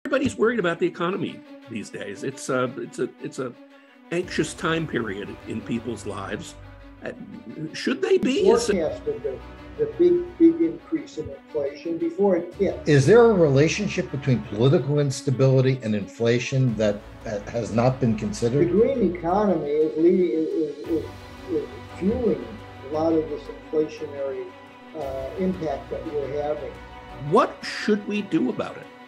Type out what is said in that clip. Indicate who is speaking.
Speaker 1: Everybody's worried about the economy these days. It's a anxious time period in people's lives. Should they be?
Speaker 2: Forecasted the big increase in inflation before it hit.
Speaker 3: Is there a relationship between political instability and inflation that has not been considered?
Speaker 2: The green economy is fueling a lot of this inflationary impact that we're having.
Speaker 1: What should we do about it?